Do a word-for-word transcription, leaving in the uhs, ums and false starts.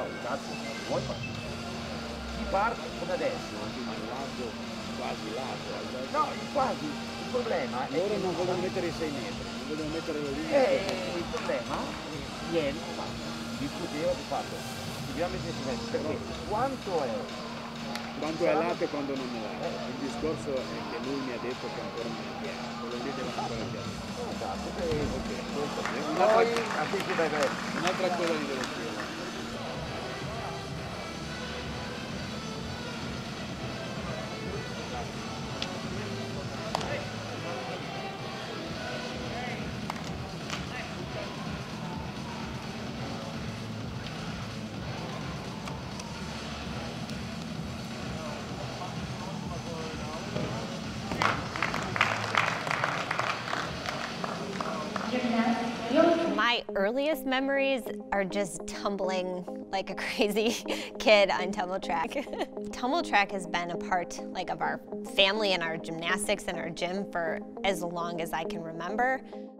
cazzo, vuoi fare? Si parte come adesso. Al lato, quasi lato. No, quasi. Il problema è loro che non vogliono mettere i sei metri, non vogliono mettere la linea. Eh, il problema, ieri, discutevo di fatto, dobbiamo mettere i sei metri, perché quanto è? Quanto è lato e quando non è lato. Il discorso è che lui mi ha detto che ancora non è chiaro, quello lì deve ancora chiaro. Esatto, ok, questo. Poi, un'altra cosa di devo dire. My earliest memories are just tumbling like a crazy kid on tumble track. Tumble track has been a part like of our family and our gymnastics and our gym for as long as I can remember.